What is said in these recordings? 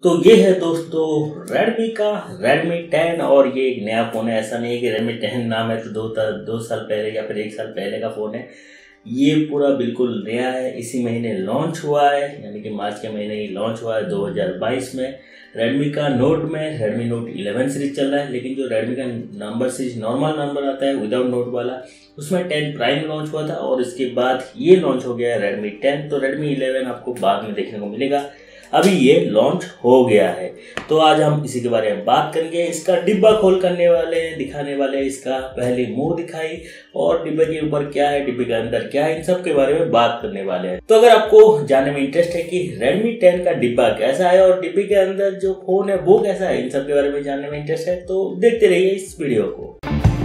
तो ये है दोस्तों Redmi का Redmi 10 और ये एक नया फ़ोन है। ऐसा नहीं है कि Redmi 10 नाम है तो दो साल पहले या फिर एक साल पहले का फ़ोन है। ये पूरा बिल्कुल नया है, इसी महीने लॉन्च हुआ है, यानी कि मार्च के महीने ही लॉन्च हुआ है 2022 में। Redmi का नोट में Redmi Note 11 सीरीज चल रहा है, लेकिन जो Redmi का नंबर सीरीज नॉर्मल नंबर आता है विदाउट नोट वाला, उसमें 10 प्राइम लॉन्च हुआ था और इसके बाद ये लॉन्च हो गया है Redmi 10। तो Redmi 11 आपको बाद में देखने को मिलेगा, अभी ये लॉन्च हो गया है। तो आज हम इसी के बारे में बात करेंगे। इसका डिब्बा खोल करने वाले हैं, दिखाने वाले हैं, इसका पहले मुंह दिखाई और डिब्बे के ऊपर क्या है, डिब्बे के अंदर क्या है, इन सब के बारे में बात करने वाले हैं। तो अगर आपको जानने में इंटरेस्ट है कि Redmi 10 का डिब्बा कैसा है और डिब्बे के अंदर जो फोन है वो कैसा है, इन सब के बारे में जानने में इंटरेस्ट है तो देखते रहिए इस वीडियो को।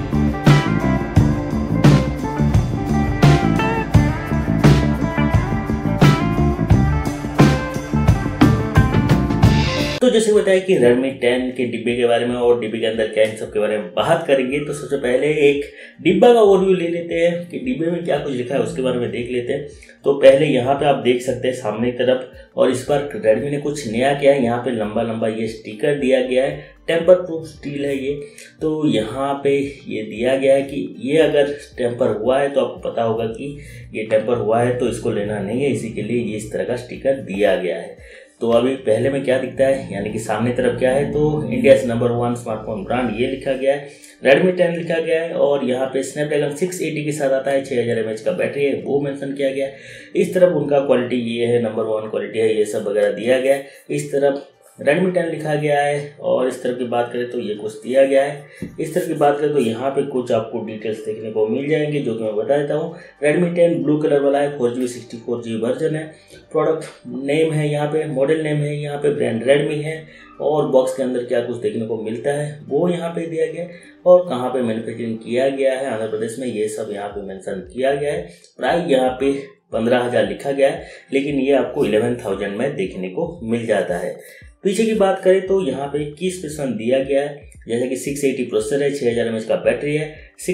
तो जैसे बताया कि Redmi 10 के डिब्बे के बारे में और डिब्बे के अंदर क्या इन सब के बारे में बात करेंगे, तो सबसे पहले एक डिब्बा का ओवरव्यू ले लेते हैं कि डिब्बे में क्या कुछ लिखा है, उसके बारे में देख लेते हैं। तो पहले यहाँ पे आप देख सकते हैं सामने की तरफ, और इस बार Redmi ने कुछ नया किया है। यहाँ पे लंबा लंबा ये स्टिकर दिया गया है, टेम्पर प्रूफ स्टील है ये। तो यहाँ पे ये दिया गया है कि ये अगर टेम्पर हुआ है तो आपको पता होगा कि ये टेम्पर हुआ है तो इसको लेना नहीं है, इसी के लिए ये इस तरह का स्टिकर दिया गया है। तो अभी पहले में क्या दिखता है, यानी कि सामने तरफ क्या है, तो इंडिया नंबर 1 स्मार्टफोन ब्रांड ये लिखा गया है, Redmi 10 लिखा गया है और यहाँ पे स्नैपड्रैगन 680 के साथ आता है, 6000 mAh का बैटरी है वो मेंशन किया गया है। इस तरफ उनका क्वालिटी ये है, नंबर 1 क्वालिटी है, ये सब वगैरह दिया गया है। इस तरफ Redmi 10 लिखा गया है और इस तरफ की बात करें तो ये कुछ दिया गया है। इस तरफ की बात करें तो यहाँ पे कुछ आपको डिटेल्स देखने को मिल जाएंगे, जो कि मैं बता देता हूँ। Redmi 10 ब्लू कलर वाला है, 4GB 64GB वर्जन है। प्रोडक्ट नेम है यहाँ पे, मॉडल नेम है यहाँ पे, ब्रांड Redmi है और बॉक्स के अंदर क्या कुछ देखने को मिलता है वो यहाँ पे दिया गया है और कहाँ पे मैन्युफैक्चरिंग किया गया है, आंध्र प्रदेश में, ये सब यहाँ पे मेंशन किया गया है। प्राइस यहाँ पे 15,000 लिखा गया है, लेकिन ये आपको 11,000 में देखने को मिल जाता है। पीछे की बात करें तो यहाँ पे 21% दिया गया है, जैसे कि 680 प्रोसेसर है, 6000 mAh का बैटरी है,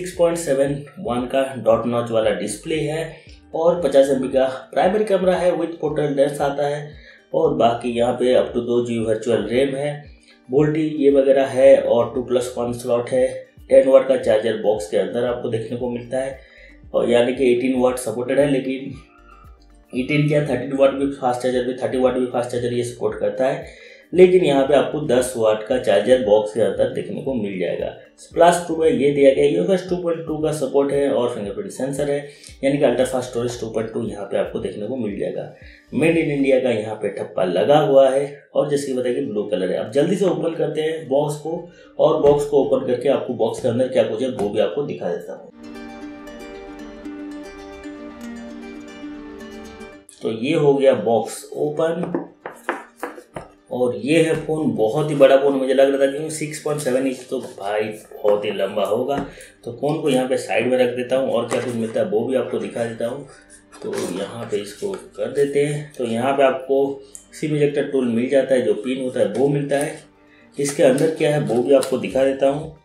6.71 का डॉट नॉच वाला डिस्प्ले है और 50 MP का प्राइमरी कैमरा है विद फोटो लेंस आता है। और बाकी यहाँ पे up to 2GB virtual RAM है, वोल्टी ये वगैरह है और 2+1 स्लॉट है। 10 वाट का चार्जर बॉक्स के अंदर आपको देखने को मिलता है, और यानी कि 18 वाट सपोर्टेड है, लेकिन 18 क्या 30 वाट भी फास्ट चार्जर भी 30 वाट भी फास्ट चार्जर ये सपोर्ट करता है, लेकिन यहाँ पे आपको 10 वाट का चार्जर बॉक्स के अंदर देखने को मिल जाएगा। प्लस 2 में ये दिया गया UFS 2.2 का सपोर्ट है और फिंगरप्रिंट सेंसर है, यानी कि अल्ट्रा फास्ट स्टोरेज 2.2 यहाँ पे आपको देखने को मिल जाएगा। मेड इन इंडिया का यहाँ पे ठप्पा लगा हुआ है और जैसे कि बताया कि ब्लू कलर है। अब जल्दी से ओपन करते हैं बॉक्स को, और बॉक्स को ओपन करके आपको बॉक्स के अंदर क्या कुछ है वो भी आपको दिखा देता हूँ। तो ये हो गया बॉक्स ओपन और ये है फ़ोन। बहुत ही बड़ा फ़ोन मुझे लग रहा था, क्योंकि 6.7 इंच तो भाई बहुत ही लंबा होगा। तो फ़ोन को यहाँ पे साइड में रख देता हूँ और क्या कुछ मिलता है वो भी आपको दिखा देता हूँ। तो यहाँ पे इसको कर देते हैं। तो यहाँ पे आपको सिम इजेक्टर टूल मिल जाता है, जो पिन होता है वो मिलता है। इसके अंदर क्या है वो भी आपको दिखा देता हूँ।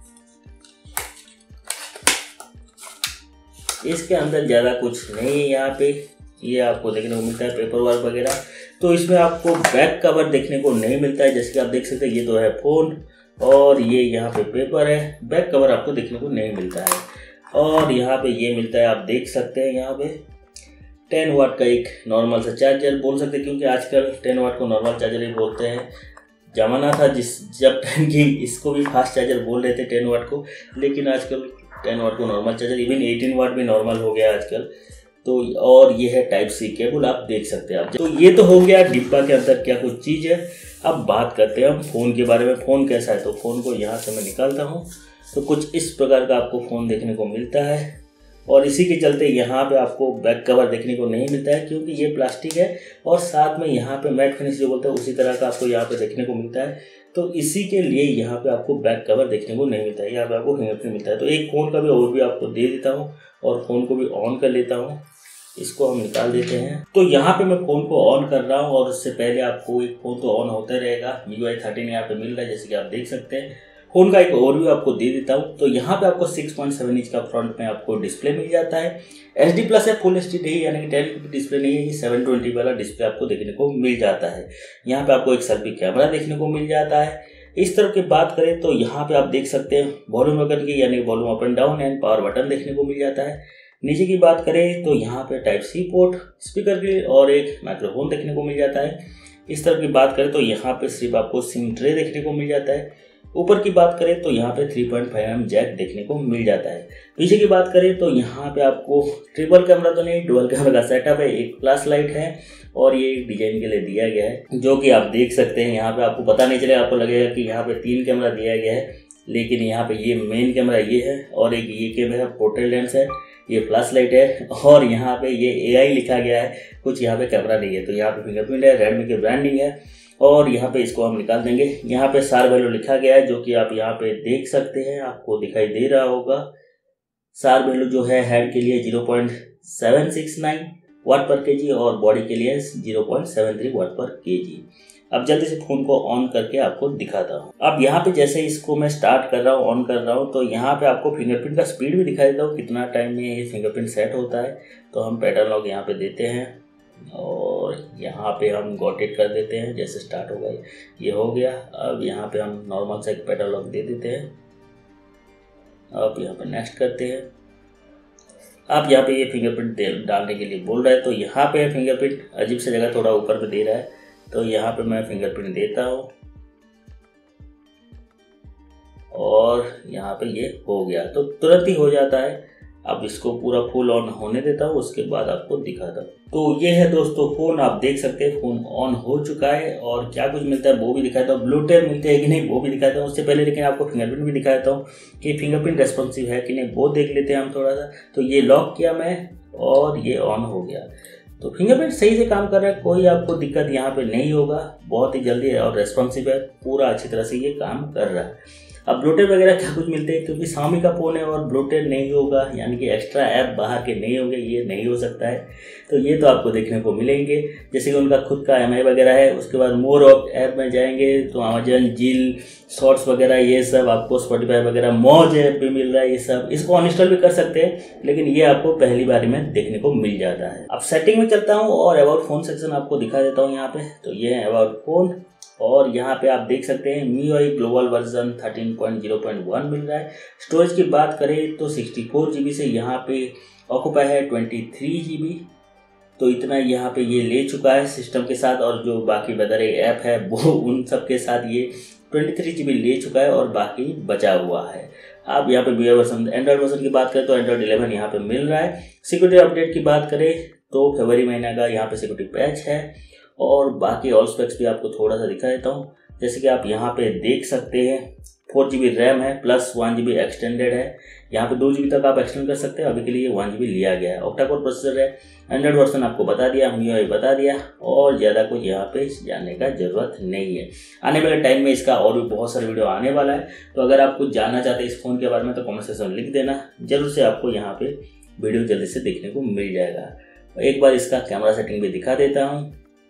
इसके अंदर ज़्यादा कुछ नहीं है, यहाँ पे ये आपको देखने को मिलता है पेपर वर्क वगैरह। तो इसमें आपको बैक कवर देखने को नहीं मिलता है, जैसे कि आप देख सकते हैं ये तो है फ़ोन और ये यहाँ पे पेपर है। बैक कवर आपको देखने को नहीं मिलता है और यहाँ पे ये मिलता है, आप देख सकते हैं यहाँ पे 10 वाट का एक नॉर्मल सा चार्जर बोल सकते हैं, क्योंकि आजकल 10 वाट को नॉर्मल चार्जर ही बोलते हैं। जमाना था जब 10 की इसको भी फास्ट चार्जर बोल रहे थे 10 वाट को, लेकिन आजकल 10 वाट को नॉर्मल चार्जर, इवन 18 वाट भी नॉर्मल हो गया आजकल। तो और ये है टाइप सी केबल, आप देख सकते हैं आप। तो ये तो हो गया डिब्बा के अंदर क्या कुछ चीज़ है। अब बात करते हैं हम फ़ोन के बारे में। फ़ोन कैसा है, तो फ़ोन को यहाँ से मैं निकालता हूँ तो कुछ इस प्रकार का आपको फ़ोन देखने को मिलता है और इसी के चलते यहाँ पे आपको बैक कवर देखने को नहीं मिलता है, क्योंकि ये प्लास्टिक है और साथ में यहाँ पे मैट फिनिश जो बोलते हैं उसी तरह का आपको यहाँ पे देखने को मिलता है। तो इसी के लिए यहाँ पे आपको बैक कवर देखने को नहीं मिलता है, यहाँ पे आपको फिंगरप्रिंट मिलता है। तो एक फ़ोन का भी ओवरव्यू आपको दे देता हूँ और फ़ोन को भी ऑन कर लेता हूँ। इसको हम निकाल देते हैं। तो यहाँ पे मैं फ़ोन को ऑन कर रहा हूँ और उससे पहले आपको एक फ़ोन तो ऑन होता रहेगा। MIUI 13 यहाँ पे मिल रहा है, जैसे कि आप देख सकते हैं। फ़ोन का एक ओवरव्यू आपको दे देता हूँ। तो यहाँ पे आपको 6.7 इंच का फ्रंट में आपको डिस्प्ले मिल जाता है। HD प्लस है, फुल HD नहीं, यानी कि 1080p डिस्प्ले नहीं है, ये 720 वाला डिस्प्ले आपको देखने को मिल जाता है। यहाँ पे आपको एक सेल्फी कैमरा देखने को मिल जाता है। इस तरफ की बात करें तो यहाँ पे आप देख सकते हैं वॉल्यूम बटन की, यानी volume up and down and power button देखने को मिल जाता है। नीचे की बात करें तो यहाँ पे टाइप सी पोर्ट, स्पीकर के और एक माइक्रोफोन देखने को मिल जाता है। इस तरफ की बात करें तो यहाँ पे सिर्फ आपको सिम ट्रे देखने को मिल जाता है। ऊपर की बात करें तो यहाँ पे 3.5mm जैक देखने को मिल जाता है। पीछे की बात करें तो यहाँ पे आपको ट्रिपल कैमरा तो नहीं, डुअल कैमरा का सेटअप है, एक फ्लैश लाइट है और ये डिजाइन के लिए दिया गया है, जो कि आप देख सकते हैं। यहाँ पे आपको पता नहीं चलेगा, आपको लगेगा कि यहाँ पे 3 कैमरा दिया गया है, लेकिन यहाँ पे ये मेन कैमरा ये है और एक ये कैमरा पोर्ट्रेट लेंस है, ये फ्लैश लाइट है और यहाँ पे ये AI लिखा गया है, कुछ यहाँ पे कैमरा नहीं है। तो यहाँ पे फिंगरप्रिंट है, रेडमी की ब्रांडिंग है और यहाँ पे इसको हम निकाल देंगे। यहाँ पे SAR वैल्यू लिखा गया है, जो कि आप यहाँ पे देख सकते हैं, आपको दिखाई दे रहा होगा। SAR वैल्यू जो है हेड के लिए 0.769 वाट पर केजी और बॉडी के लिए 0.73 वाट पर केजी। अब जल्दी से फ़ोन को ऑन करके आपको दिखाता हूँ। अब यहाँ पे जैसे इसको मैं स्टार्ट कर रहा हूँ, ऑन कर रहा हूँ, तो यहाँ पे आपको फिंगरप्रिंट का स्पीड भी दिखा देता हूँ, कितना टाइम में ये फिंगरप्रिंट सेट होता है। तो हम पैटर्न लॉक यहाँ पे देते हैं और यहाँ पे हम गॉट इट कर देते हैं। जैसे स्टार्ट होगा ये हो गया। अब यहाँ पे हम नॉर्मल सा एक पैटर्न लॉक दे देते हैं। अब यहाँ पे नेक्स्ट करते हैं। अब यहाँ पे ये फिंगरप्रिंट डालने के लिए बोल रहा है, तो यहाँ पे फिंगरप्रिंट अजीब सी जगह थोड़ा ऊपर पे दे रहा है, तो यहाँ पे मैं फिंगरप्रिंट देता हूँ और यहाँ पे ये हो गया, तो तुरंत ही हो जाता है। अब इसको पूरा फुल ऑन होने देता हूँ, उसके बाद आपको दिखाता हूँ। तो ये है दोस्तों फ़ोन, आप देख सकते हैं फ़ोन ऑन हो चुका है और क्या कुछ मिलता है वो भी दिखाता हूँ, ब्लूटूथ मिलते हैं कि नहीं वो भी दिखाता हूँ। उससे पहले लेकिन आपको फिंगरप्रिंट भी दिखाता हूँ कि फिंगरप्रिंट रेस्पॉन्सिव है कि नहीं, वो देख लेते हैं हम थोड़ा सा। तो ये लॉक किया मैं और ये ऑन हो गया, तो फिंगरप्रिंट सही से काम कर रहा है, कोई आपको दिक्कत यहाँ पे नहीं होगा, बहुत ही जल्दी है और रेस्पॉन्सिव है, पूरा अच्छी तरह से ये काम कर रहा है। अब ब्लूटूथ वगैरह क्या कुछ मिलते हैं, क्योंकि Xiaomi का फ़ोन है और ब्लूटूथ नहीं होगा, यानी कि एक्स्ट्रा ऐप बाहर के नहीं होंगे, ये नहीं हो सकता है। तो ये तो आपको देखने को मिलेंगे, जैसे कि उनका खुद का MI वगैरह है। उसके बाद मोर ऑफ ऐप में जाएंगे तो अमेजन, जिल, शॉर्ट्स वगैरह ये सब आपको, स्पॉटिफाई वगैरह, मौज ऐप भी मिल रहा है, ये सब इसको अनइंस्टॉल भी कर सकते हैं, लेकिन ये आपको पहली बारी में देखने को मिल जाता है। अब सेटिंग में चलता हूँ और अबाउट फ़ोन सेक्शन आपको दिखा देता हूँ यहाँ पे। तो ये है अबाउट फ़ोन और यहाँ पे आप देख सकते हैं MIUI ग्लोबल वर्जन 13.0.1 मिल रहा है। स्टोरेज की बात करें तो 64 GB से यहाँ पे ऑक्यूपाई है 23 GB, तो इतना यहाँ पे ये ले चुका है सिस्टम के साथ, और जो बाकी बदरे ऐप है वो उन सब के साथ ये 23 GB ले चुका है और बाकी बचा हुआ है। आप यहाँ पे MIUI वर्जन, एंड्रॉइड वर्जन की बात करें तो एंड्रॉइड 11 यहाँ पे मिल रहा है। सिक्योरिटी अपडेट की बात करें तो फरवरी महीने का यहाँ पे सिक्योरिटी पैच है और बाकी ऑल स्पेक्स भी आपको थोड़ा सा दिखा देता हूँ। जैसे कि आप यहाँ पे देख सकते हैं 4 GB रैम है प्लस 1 GB एक्सटेंडेड है, यहाँ पे 2 GB तक आप एक्सटेंड कर सकते हैं, अभी के लिए 1 GB लिया गया है। ऑक्टा कोर प्रोसेसर है, एंड्रॉइड वर्जन आपको बता दिया, MIUI बता दिया और ज़्यादा कुछ यहाँ पे जानने का ज़रूरत नहीं है। आने वाले टाइम में इसका और भी बहुत सारे वीडियो आने वाला है, तो अगर आप कुछ जानना चाहते हैं इस फ़ोन के बारे में तो कमेंट सेक्शन में लिख देना, जरूर से आपको यहाँ पे वीडियो जल्दी से देखने को मिल जाएगा। एक बार इसका कैमरा सेटिंग भी दिखा देता हूँ।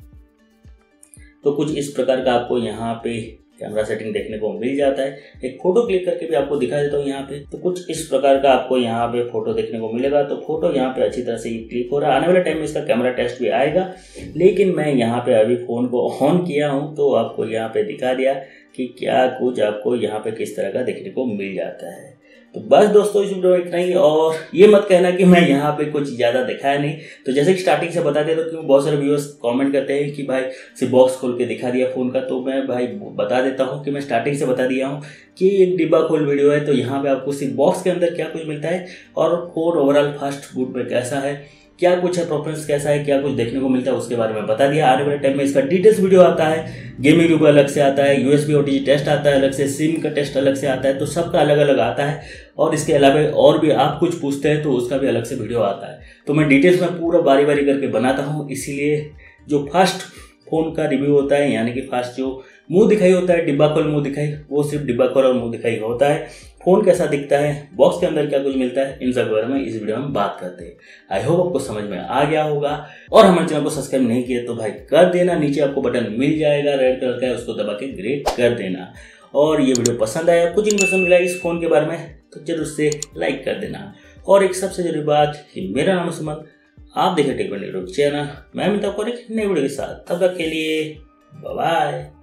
तो कुछ इस प्रकार का आपको यहाँ पे कैमरा सेटिंग देखने को मिल जाता है। एक फ़ोटो क्लिक करके भी आपको दिखा देता हूँ यहाँ पे। तो कुछ इस प्रकार का आपको यहाँ पे फ़ोटो देखने को मिलेगा। तो फोटो यहाँ पे अच्छी तरह से क्लिक हो रहा है। आने वाले टाइम में इसका कैमरा टेस्ट भी आएगा, लेकिन मैं यहाँ पे अभी फ़ोन को ऑन किया हूँ तो आपको यहाँ पे दिखा दिया कि क्या कुछ आपको यहाँ पे किस तरह का देखने को मिल जाता है। तो बस दोस्तों इस वीडियो में इतना ही, और ये मत कहना कि मैं यहाँ पे कुछ ज़्यादा दिखाया नहीं। तो जैसे कि स्टार्टिंग से बता दिया, तो क्यों बहुत सारे व्यूअर्स कमेंट करते हैं कि भाई सिर्फ बॉक्स खोल के दिखा दिया फ़ोन का, तो मैं भाई बता देता हूँ कि मैं स्टार्टिंग से बता दिया हूँ कि एक डिब्बा खोल वीडियो है। तो यहाँ पे आपको सिर्फ बॉक्स के अंदर क्या कुछ मिलता है और फ़ोन ओवरऑल फास्ट बूट में कैसा है, क्या कुछ है, परफॉर्मेंस कैसा है, क्या कुछ देखने को मिलता है, उसके बारे में बता दिया। आने वाले टाइम में इसका डिटेल्स वीडियो आता है, गेमिंग रिव्यू अलग से आता है, USB OTG टेस्ट आता है अलग से, सिम का टेस्ट अलग से आता है, तो सबका अलग अलग आता है। और इसके अलावा और भी आप कुछ पूछते हैं तो उसका भी अलग से वीडियो आता है। तो मैं डिटेल्स में पूरा बारी बारी करके बनाता हूँ, इसीलिए जो फास्ट फ़ोन का रिव्यू होता है, यानी कि फास्ट जो मुंह दिखाई होता है, डिब्बा खोल मुंह दिखाई, वो सिर्फ डिब्बा खोल और मुंह दिखाई होता है। फ़ोन कैसा दिखता है, बॉक्स के अंदर क्या कुछ मिलता है, इन सब के बारे में इस वीडियो में बात करते हैं। आई होप आपको समझ में आ गया होगा। और हमारे चैनल को सब्सक्राइब नहीं किया तो भाई कर देना, नीचे आपको बटन मिल जाएगा रेड कलर का, उसको दबा के ग्रेट कर देना। और ये वीडियो पसंद आया, कुछ इन्फॉर्मेशन मिला इस फ़ोन के बारे में तो जरूर से लाइक कर देना। और एक सबसे जरूरी बात, मेरा नाम है सुमन, आप देखें टेक यूट्यूब चैनल। मैं मिलता हूं एक नई वीडियो के साथ, तब तक के लिए बाय बाय।